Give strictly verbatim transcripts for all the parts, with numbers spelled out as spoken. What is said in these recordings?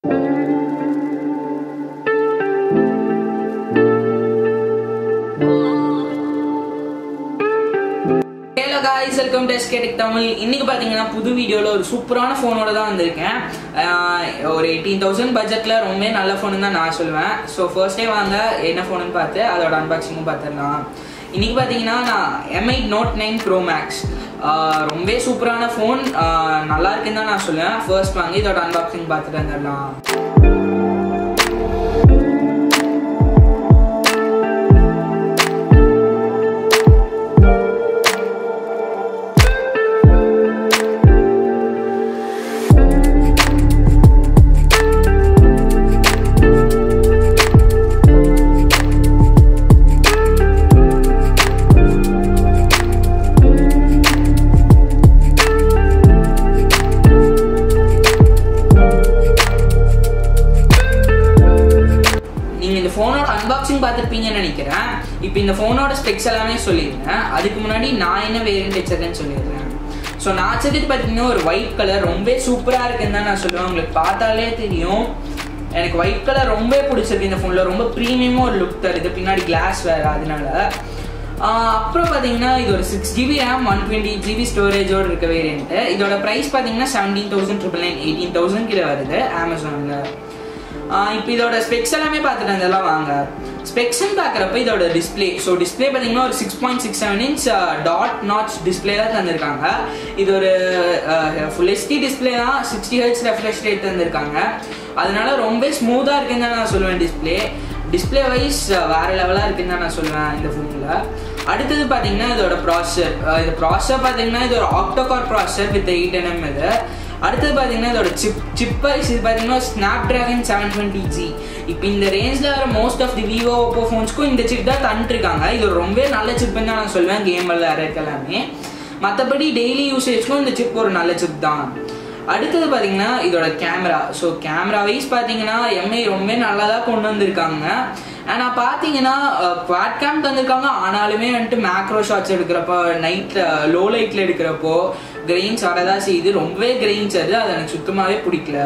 Hello guys, welcome to S K Tech Tamil. இன்னைக்கு பாத்தீங்கன்னா புது வீடியோல ஒரு சூப்பரான போனோட தான் வந்திருக்கேன். ஒரு eighteen thousand பட்ஜெட்ல ரொம்ப நல்ல போன் தான் நான் சொல்லுவேன். சோ ஃபர்ஸ்ட் டே வாங்க என்ன போன்னு பார்த்து அதோட அன்பாக்சிங்கும் பார்த்துடலாம். இன்னைக்கு பாத்தீங்கன்னா நான் M eight Note nine Pro Max ரொம்ப சூப்பரான போன், நல்லா இருக்குன்னு தான் நான் சொல்லுவேன். ஃபர்ஸ்ட் வாங்கி இதோட அன்பாக்சிங் பார்த்துட்டு வந்துடலாம். போனோட அன்பாக்சிங் பார்த்துருப்பீங்கன்னு நினைக்கிறேன். இப்போ இந்த போனோட ஸ்பெக்ஸ் எல்லாமே சொல்லிடுறேன். அதுக்கு முன்னாடி நான் என்ன வேரியன்ட் வச்சிருக்கேன்னு சொல்லிடுறேன். ஸோ நான் வச்சதுக்கு பார்த்தீங்கன்னா ஒரு ஒயிட் கலர் ரொம்ப சூப்பராக இருக்குன்னு தான் நான் சொல்லுவேன். உங்களுக்கு பார்த்தாலே தெரியும், எனக்கு ஒயிட் கலர் ரொம்ப பிடிச்சிருக்கு. இந்த ஃபோனில் ரொம்ப ப்ரீமியமாக ஒரு லுக் தருது, பின்னாடி கிளாஸ் வேறு அதனால. அப்புறம் பார்த்தீங்கன்னா இது ஒரு six GB RAM one twenty GB ஸ்டோரேஜோடு இருக்க வேரியன்ட்டு. இதோட ப்ரைஸ் பார்த்தீங்கன்னா seventeen thousand triple nine eighteen thousand கிட்ட வருது அமேசானில். இப்போ இதோட ஸ்பெக்ஸ் எல்லாமே பார்த்துட்டு இருந்தெல்லாம் வாங்க. ஸ்பெக்ஸ்ன்னு பார்க்குறப்ப இதோட டிஸ்பிளே, ஸோ டிஸ்பிளே பார்த்தீங்கன்னா ஒரு six point six seven inch dot notch display தான் தந்திருக்காங்க. இது ஒரு ஃபுல் ஹெச்டி டிஸ்பிளே தான், சிக்ஸ்டி ஹெர்ட்ஸ் ரெஃப்ரெஷ் ரேட் தந்திருக்காங்க. அதனால ரொம்ப ஸ்மூத்தாக இருக்குன்னு தான் நான் சொல்லுவேன். டிஸ்பிளே டிஸ்பிளே வைஸ் வேற லெவலாக இருக்குன்னு தான் நான் சொல்லுவேன் இந்த ஃபோனில். அடுத்தது பார்த்தீங்கன்னா இதோட ப்ராசஸர். இது ப்ராசஸர் பார்த்தீங்கன்னா இது ஒரு octa core processor with eight nm இது. அடுத்தது பார்த்தீங்கன்னா இதோட சிப் சிப் வைஸ் இது பார்த்தீங்கன்னா Snapdragon seven twenty G. இப்போ இந்த ரேஞ்சில் வர most of the Vivo Oppo ஃபோன்ஸ்க்கும் இந்த சிப் தான் தந்துருக்காங்க. இது ஒரு ரொம்ப நல்ல சிப்புன்னு தான் நான் சொல்லுவேன். கேம் விளையாடுறதுக்கு எல்லாமே, மற்றபடி டெய்லி யூசேஜ்க்கும் இந்த சிப் ஒரு நல்ல சிப் தான். அடுத்தது பார்த்தீங்கன்னா இதோட கேமரா. ஸோ கேமரா வைஸ் பார்த்தீங்கன்னா எம்ஐ ரொம்ப நல்லா தான் கொண்டு வந்திருக்காங்க. ஆனால் பார்த்தீங்கன்னா குவாட் கேம் தந்திருக்காங்க. ஆனாலுமே வந்துட்டு மேக்ரோ ஷாட்ஸ் எடுக்கிறப்போ, நைட்டில் லோ லைட்டில் எடுக்கிறப்போ கிரெயின்ஸ் வரதான் செய்யுது. ரொம்பவே கிரெயின்ஸ் அது அது எனக்கு சுத்தமாகவே பிடிக்கல.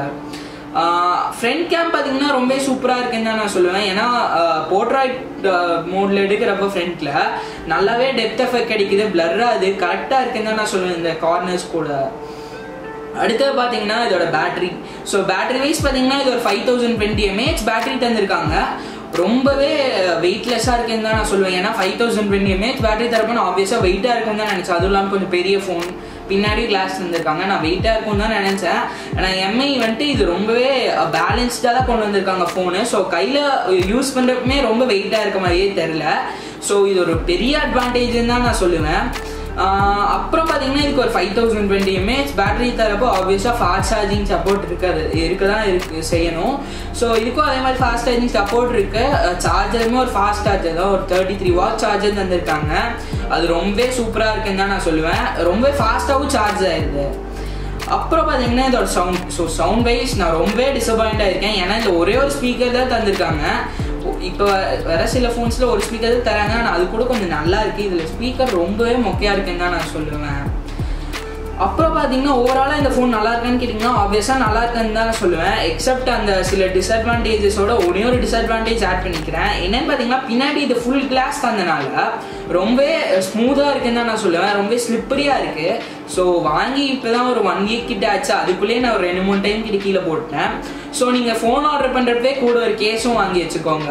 ஃப்ரண்ட் கேம் பார்த்தீங்கன்னா ரொம்ப சூப்பராக இருக்குன்னு தான் நான் சொல்லுவேன். ஏன்னா போர்ட்ரைட் மோடில் எடுக்கிறப்போ ஃப்ரண்ட்டில் நல்லாவே டெப்த் எஃபெக்ட் கிடைக்குது, பிளர்ராக அது கரெக்டாக இருக்குன்னு தான் நான் சொல்லுவேன் இந்த கார்னர்ஸ் கூட. அடுத்தது பார்த்தீங்கன்னா இதோட பேட்டரி. ஸோ பேட்டரி வைஸ் பார்த்தீங்கன்னா இது ஒரு five thousand twenty mAh battery தந்திருக்காங்க. ரொம்பவே வெயிட்லெஸ்ஸாக இருக்குன்னு தான் நான் சொல்லுவேன். ஏன்னா five thousand twenty mAh battery தரப்போ நான் ஆப்வியஸாக வெயிட்டாக இருக்குன்னு தான் நினச்சேன். அதுவும் இல்லாமல் கொஞ்சம் பெரிய ஃபோன், பின்னாடி கிளாஸ் தந்திருக்காங்க. நான் வெயிட்டாக இருக்கும்னு தான் நினச்சேன். ஆனால் எம்ஐ வந்துட்டு இது ரொம்பவே பேலன்ஸ்டாக தான் கொண்டு வந்திருக்காங்க ஃபோனு. ஸோ கையில் யூஸ் பண்ணுறப்பமே ரொம்ப வெயிட்டாக இருக்க மாதிரியே தெரில. ஸோ இது ஒரு பெரிய அட்வான்டேஜ்னு தான் நான் சொல்லுவேன். அப்புறம் பார்த்தீங்கன்னா இதுக்கு ஒரு five thousand twenty mAh battery தரப்போ ஆப்வியஸாக ஃபாஸ்ட் சார்ஜிங் சப்போர்ட் இருக்காது, இருக்க தான் இருக்கு செய்யணும். ஸோ இதுக்கும் அதே மாதிரி ஃபாஸ்ட் சார்ஜிங் சப்போர்ட் இருக்கு. சார்ஜருமே ஒரு ஃபாஸ்ட் சார்ஜர் தான், ஒரு தேர்ட்டி த்ரீ வாட் சார்ஜர் தந்திருக்காங்க. அது ரொம்ப சூப்பராக இருக்குன்னு தான் நான் சொல்லுவேன். ரொம்ப ஃபாஸ்ட்டாகவும் சார்ஜ் ஆயிடுது. அப்புறம் பார்த்தீங்கன்னா இதோட சவுண்ட். ஸோ சவுண்ட் வைஸ் நான் ரொம்ப டிசப்பாயிண்ட் ஆயிருக்கேன். ஏன்னா இந்த ஒரே ஒரு ஸ்பீக்கர் தான் தந்திருக்காங்க. இப்போ வர சில ஃபோன்ஸில் ஒரு ஸ்பீக்கர் தான் தராங்க, ஆனால் அது கூட கொஞ்சம் நல்லா இருக்குது. இதில் ஸ்பீக்கர் ரொம்பவே மொக்கையாக இருக்குன்னு தான் நான் சொல்லுவேன். அப்புறம் பார்த்தீங்கன்னா ஓவராலாக இந்த ஃபோன் நல்லா இருக்கான்னு கேட்டிங்கன்னா ஆப்வியஸாக நல்லா இருக்குன்னு தான் நான் சொல்லுவேன். எக்ஸப்ட் அந்த சில டிஸ்அட்வான்டேஜஸோட ஒரே ஒரு டிஸ்அட்வான்டேஜ் ஆட் பண்ணிக்கிறேன். என்னன்னு பார்த்தீங்கன்னா பின்னாடி இது ஃபுல் கிளாஸ் தந்தனால ரொம்ப ஸ்மூத்தாக இருக்குன்னு தான் நான் சொல்லுவேன். ரொம்ப ஸ்லிப்பரியாக இருக்குது. ஸோ வாங்கி இப்போ தான் ஒரு ஒன் வீக் கிட்ட ஆச்சு. அதுக்குள்ளேயே நான் ஒரு ரெண்டு மூணு டைம் கிட்ட கீழே போட்டேன். ஸோ நீங்கள் ஃபோன் ஆர்டர் பண்ணுறப்பே கூட ஒரு கேஸும் வாங்கி வச்சுக்கோங்க.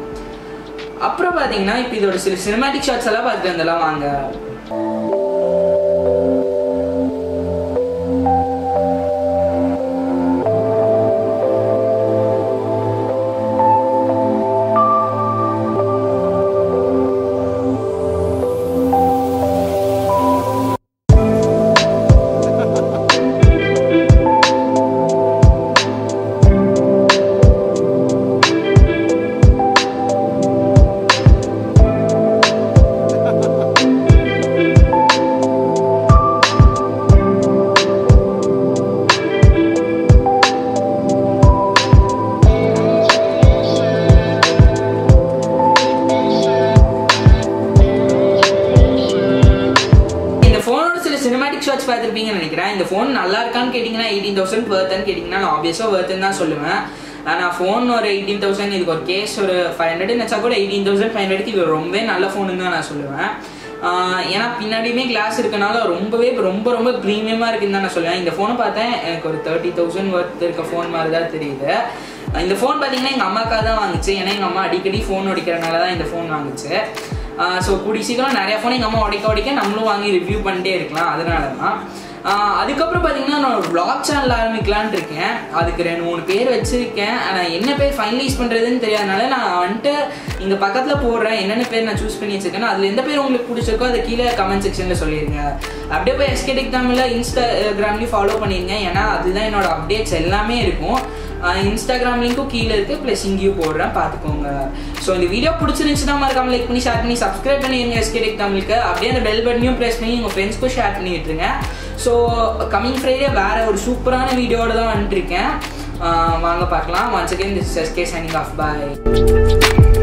அப்புறம் பார்த்தீங்கன்னா இப்போ இதோட சில சினிமேட்டிக் ஷாட்ஸ் எல்லாம் பார்த்துட்டு வந்தெல்லாம் வாங்க. கேட்டிங்கன்னா எயிட்டீன் தௌசண்ட் வர்த்துன்னு கேட்டிங்கன்னா நான் ஆப்வியஸாக வர்த்துன்னு தான் சொல்லுவேன். ஆனால் ஃபோன் ஒரு எயிட்டீன் தௌசண்ட் இதுக்கு ஒரு கேஸ் ஒரு ஃபைவ் ஹண்ட்ரட் வச்சா கூட எயிட்டீன் தௌசண்ட் ஃபைவ் ஹண்ட்ரட்க்கு இது ரொம்பவே நல்ல ஃபோனுன்னு தான் நான் சொல்லுவேன். ஏன்னா பின்னாடியுமே கிளாஸ் இருக்கனால ரொம்பவே ரொம்ப ரொம்ப ப்ரீமியமாக இருக்குன்னு தான் நான் சொல்லுவேன். இந்த ஃபோனை பார்த்தேன் எனக்கு ஒரு தேர்ட்டி தௌசண்ட் ஒர்த் இருக்க ஃபோன் மாதிரி தான் தெரியுது. இந்த ஃபோன் பார்த்தீங்கன்னா எங்கள் அம்மாக்காக தான் வாங்குச்சு. ஏன்னா எங்கள் அம்மா அடிக்கடி ஃபோன் உடைக்கிறனால தான் இந்த ஃபோன் வாங்குச்சு. ஸோ கூடி சீக்கிரம் நிறையா ஃபோன் எங்கள் அம்மா உடைக்க உடைக்க நம்மளும் வாங்கி ரிவ்யூ பண்ணிட்டே இருக்கலாம். அதனால தான் அதுக்கப்புறம் பார்த்தீங்கன்னா நான் ஒரு வ்ளாக் சேனல் ஆரம்பிக்கலான் இருக்கேன். அதுக்கு ரெண்டு மூணு பேர் வச்சுருக்கேன். ஆனால் என்ன பேர் ஃபைனலைஸ் பண்ணுறதுன்னு தெரியாதனால நான் வந்துட்டு இங்கே பக்கத்தில் போடுறேன். என்னென்ன பேர் நான் சூஸ் பண்ணி வச்சுருக்கேன். அதில் எந்த பேர் உங்களுக்கு பிடிச்சிருக்கோ அதை கீழே கமெண்ட் செக்ஷனில் சொல்லிடுங்க. அப்படியே போய் எஸ்கே டெக் தமிழில் இன்ஸ்டாகிராம்லேயும் ஃபாலோ பண்ணிடுங்க. ஏன்னா அதுதான் என்னோட அப்டேட்ஸ் எல்லாமே இருக்கும். இன்ஸ்டாகிராம் லிங்க்கும் கீழே இருக்குது, ப்ளஸ் இங்கேயும் போடுறேன், பார்த்துக்கோங்க. ஸோ இந்த வீடியோ பிடிச்சிருந்துச்சுன்னா மறக்காம லைக் பண்ணி ஷேர் பண்ணி சப்ஸ்கிரைப் பண்ணிடுங்க எஸ்கே டெக் தமிழுக்கு. அப்படியே அந்த பெல் பட்டனையும் ப்ரெஸ் பண்ணி உங்கள் ஃப்ரெண்ட்ஸ்க்கும் ஷேர் பண்ணி விட்டுருங்க. ஸோ கமிங் ஃப்ரைடே வேற ஒரு சூப்பரான வீடியோட தான் வந்துட்டுருக்கேன். வாங்க பார்க்கலாம். Once again this is SK signing off. By.